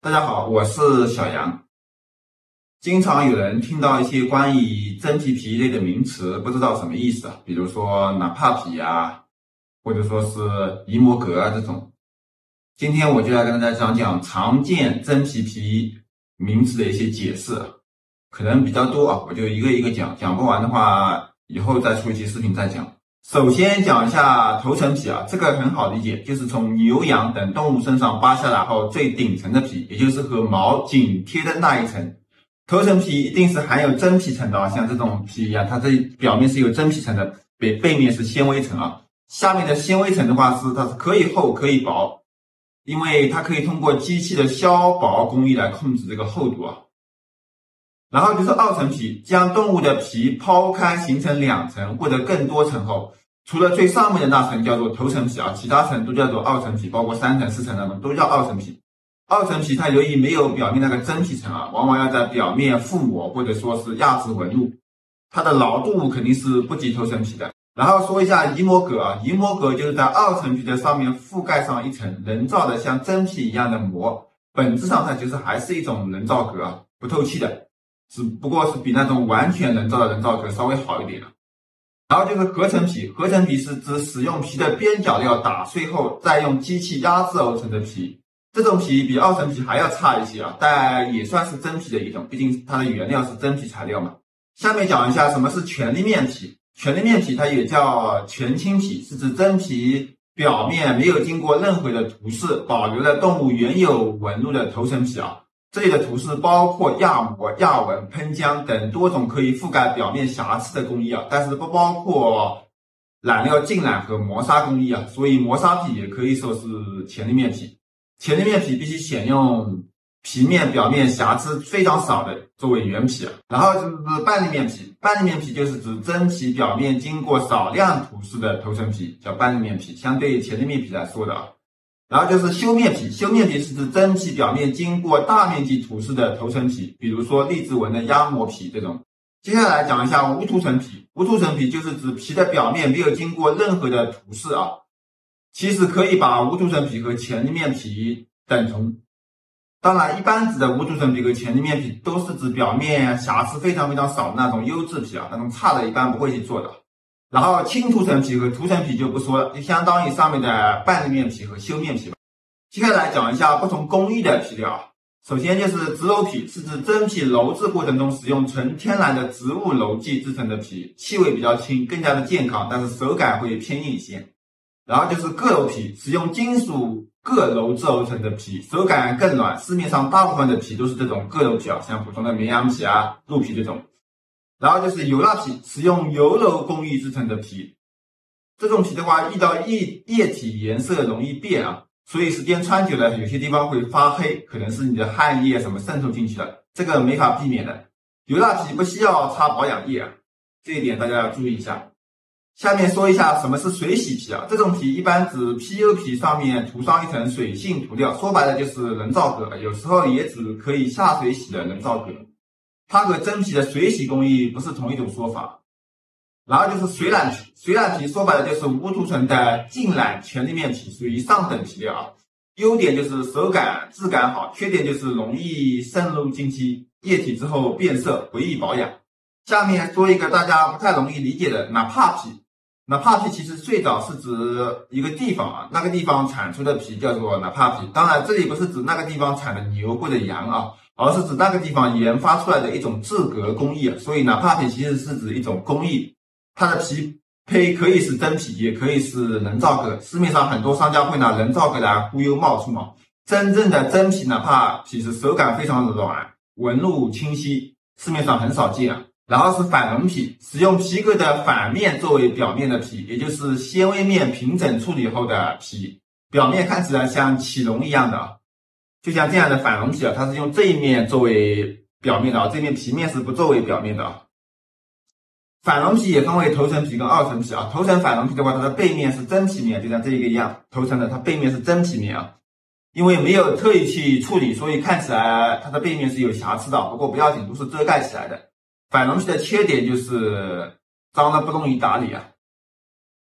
大家好，我是小杨。经常有人听到一些关于真皮皮类的名词，不知道什么意思啊，比如说纳帕皮啊，或者说是姨摩格啊这种。今天我就来跟大家讲讲常见真皮皮名词的一些解释，可能比较多啊，我就一个一个讲，讲不完的话，以后再出一期视频再讲。首先讲一下头层皮啊，这个很好理解，就是从牛羊等动物身上扒下来后最顶层的皮，也就是和毛紧贴的那一层。头层皮一定是含有真皮层的啊，像这种皮一样，它这表面是有真皮层的，背面是纤维层啊。下面的纤维层的话它是可以厚可以薄，因为它可以通过机器的削薄工艺来控制这个厚度啊。然后就是凹层皮，将动物的皮剖开形成2层或者更多层后，除了最上面的那层叫做头层皮啊，其他层都叫做凹层皮，包括3层、4层那种都叫凹层皮。凹层皮它由于没有表面那个真皮层啊，往往要在表面覆膜或者说是压制纹路，它的牢度肯定是不及头层皮的。然后说一下姨摩格啊，姨摩格就是在凹层皮的上面覆盖上一层人造的像真皮一样的膜，本质上它就是还是一种人造革啊，不透气的。只不过是比那种完全人造的人造革稍微好一点。然后就是合成皮，合成皮是指使用皮的边角料打碎后再用机器压制而成的皮，这种皮比凹层皮还要差一些啊，但也算是真皮的一种，毕竟它的原料是真皮材料嘛。下面讲一下什么是全立面皮，全立面皮它也叫全青皮，是指真皮表面没有经过任何的涂饰，保留了动物原有纹路的头层皮啊。这里的涂饰包括压膜、压纹、喷浆等多种可以覆盖表面瑕疵的工艺啊，但是不包括染料浸染和磨砂工艺啊，所以磨砂皮也可以说是前立面皮。前立面皮必须选用皮面表面瑕疵非常少的作为原皮啊。然后就是半立面皮，半立面皮就是指真皮表面经过少量涂饰的头层皮，叫半立面皮，相对于前立面皮来说的啊。然后就是修面皮，修面皮是指真皮表面经过大面积涂饰的头层皮，比如说荔枝纹的压膜皮这种。接下来讲一下无涂层皮，无涂层皮就是指皮的表面没有经过任何的涂饰啊。其实可以把无涂层皮和前立面皮等同。当然，一般指的无涂层皮和前立面皮都是指表面瑕疵非常少的那种优质皮啊，那种差的一般不会去做的。然后轻涂层皮和涂层皮就不说了，就相当于上面的半立面皮和修面皮吧。接下来讲一下不同工艺的皮料。首先就是植鞣皮，是指真皮鞣制过程中使用纯天然的植物鞣剂制成的皮，气味比较轻，更加的健康，但是手感会偏硬一些。然后就是铬鞣皮，使用金属铬鞣制而成的皮，手感更软，市面上大部分的皮都是这种铬鞣皮啊，像普通的绵羊皮啊、鹿皮这种。然后就是油蜡皮，使用油鞣工艺制成的皮，这种皮的话遇到液体颜色容易变啊，所以时间穿久了有些地方会发黑，可能是你的汗液什么渗透进去了，这个没法避免的。油蜡皮不需要擦保养液啊，这一点大家要注意一下。下面说一下什么是水洗皮啊，这种皮一般指 PU 皮上面涂上一层水性涂料，说白了就是人造革，有时候也指可以下水洗的人造革。它和真皮的水洗工艺不是同一种说法。然后就是水染皮，水染皮说白了就是无涂层的浸染全立面皮，属于上等皮料啊。优点就是手感质感好，缺点就是容易渗入进去液体之后变色，不易保养。下面说一个大家不太容易理解的纳帕皮。纳帕皮其实最早是指一个地方啊，那个地方产出的皮叫做纳帕皮。当然这里不是指那个地方产的牛或者羊啊，而是指那个地方研发出来的一种制革工艺啊。所以纳帕皮其实是指一种工艺，它的皮胚可以是真皮，也可以是人造革。市面上很多商家会拿人造革来忽悠冒充啊，真正的真皮纳帕皮是手感非常软，纹路清晰，市面上很少见啊。然后是反绒皮，使用皮革的反面作为表面的皮，也就是纤维面平整处理后的皮，表面看起来像起绒一样的，就像这样的反绒皮啊，它是用这一面作为表面的啊，这面皮面是不作为表面的啊。反绒皮也分为头层皮跟凹层皮啊，头层反绒皮的话，它的背面是真皮面，就像这一个一样，头层的它背面是真皮面啊。因为没有特意去处理，所以看起来它的背面是有瑕疵的，不过不要紧，都是遮盖起来的。反绒皮的缺点就是脏了不容易打理啊。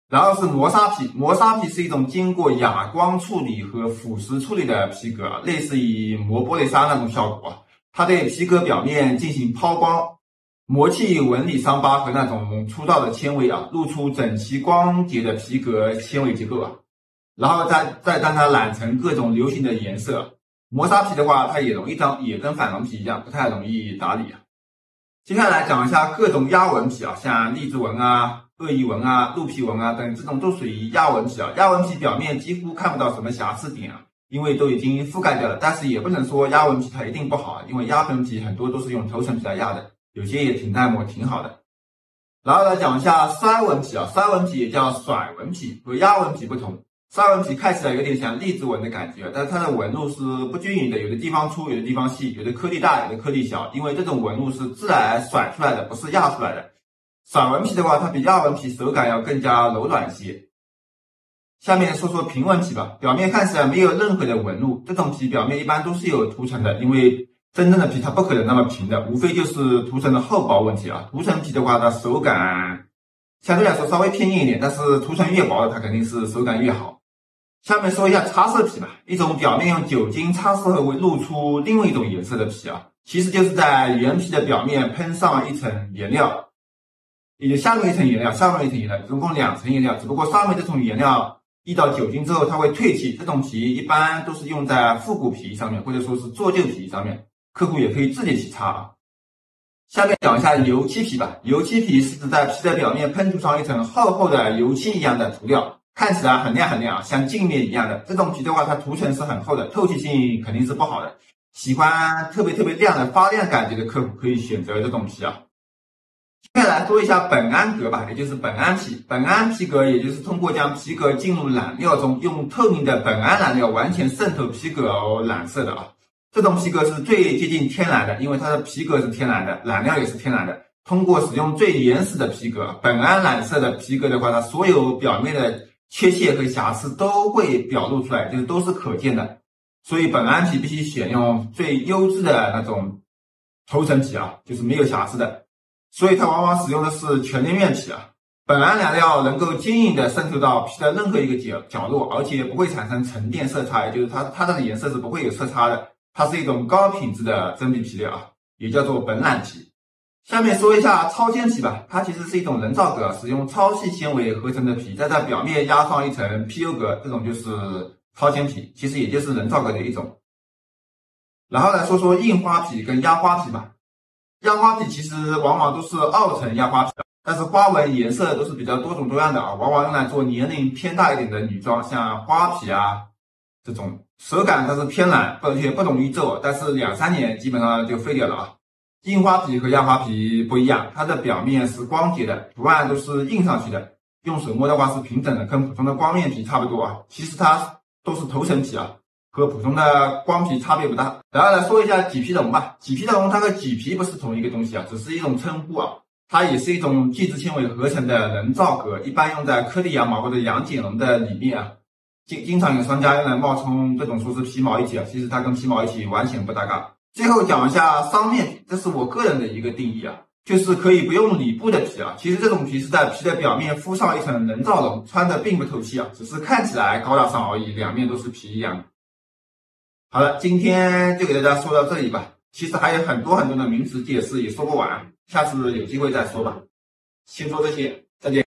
然后是磨砂皮，磨砂皮是一种经过哑光处理和腐蚀处理的皮革，类似于磨玻璃砂那种效果。它对皮革表面进行抛光，磨去纹理伤疤和那种粗糙的纤维露出整齐光洁的皮革纤维结构然后再让它染成各种流行的颜色。磨砂皮的话，它也容易脏，也跟反绒皮一样，不太容易打理接下来讲一下各种压纹皮像荔枝纹鳄鱼纹鹿皮纹等，这种都属于压纹皮压纹皮表面几乎看不到什么瑕疵点因为都已经覆盖掉了。但是也不能说压纹皮它一定不好，因为压纹皮很多都是用头层皮来压的，有些也挺耐磨，挺好的。然后来讲一下筛纹皮筛纹皮也叫甩纹皮，和压纹皮不同。筛纹皮看起来有点像荔枝纹的感觉，但是它的纹路是不均匀的，有的地方粗，有的地方细，有的颗粒大，有的颗粒小，因为这种纹路是自然甩出来的，不是压出来的。甩纹皮的话，它比压纹皮手感要更加柔软些。下面说说平纹皮吧，表面看起来没有任何的纹路，这种皮表面一般都是有涂层的，因为真正的皮它不可能那么平的，无非就是涂层的厚薄问题涂层皮的话，它手感相对来说稍微偏硬一点，但是涂层越薄的它肯定是手感越好。下面说一下擦色皮吧，一种表面用酒精擦拭后会露出另外一种颜色的皮其实就是在原皮的表面喷上一层颜料，也就下面一层颜料，上面一层颜料，总共2层颜料，只不过上面这层颜料遇到酒精之后它会褪去，这种皮一般都是用在复古皮上面，或者说是做旧皮上面，客户也可以自己去擦下面讲一下油漆皮吧，油漆皮是指在皮的表面喷涂上一层厚厚的油漆一样的涂料，看起来很亮很亮像镜面一样的。这种皮的话，它涂层是很厚的，透气性肯定是不好的。喜欢特别亮的发亮感觉的客户可以选择这种皮接下来说一下本安革吧，也就是本安皮。本安皮革也就是通过将皮革浸入染料中，用透明的本安染料完全渗透皮革而染色的这种皮革是最接近天然的，因为它的皮革是天然的，染料也是天然的。通过使用最原始的皮革，本安染色的皮革的话，它所有表面的缺陷和瑕疵都会表露出来，就是都是可见的。所以本安皮必须选用最优质的那种头层皮就是没有瑕疵的。所以它往往使用的是全链面皮本安染料能够坚硬的渗透到皮的任何一个角落，而且不会产生沉淀色差，也就是它的颜色是不会有色差的。它是一种高品质的真皮皮料也叫做本染皮。下面说一下超纤皮吧，它其实是一种人造革，使用超细纤维合成的皮，再在表面压上一层 PU 革，这种就是超纤皮，其实也就是人造革的一种。然后来说说印花皮跟压花皮吧。压花皮其实往往都是2层压花皮，但是花纹颜色都是比较多种多样的往往用来做年龄偏大一点的女装，像花皮这种手感它是偏软，而且不容易皱，但是2、3年基本上就废掉了印花皮和压花皮不一样，它的表面是光洁的，图案都是印上去的，用手摸的话是平整的，跟普通的光面皮差不多其实它都是头层皮和普通的光皮差别不大。然后来说一下麂皮绒吧，麂皮绒它和麂皮不是同一个东西只是一种称呼它也是一种聚酯纤维合成的人造革，一般用在颗粒羊毛或者羊颈绒的里面经常有商家用来冒充这种说是皮毛一体其实它跟皮毛一体完全不搭嘎。最后讲一下桑面皮，这是我个人的一个定义就是可以不用里布的皮其实这种皮是在皮的表面敷上一层人造绒，穿的并不透气只是看起来高大上而已，两面都是皮一样的。好了，今天就给大家说到这里吧，其实还有很多的名词解释也说不完，下次有机会再说吧。先说这些，再见。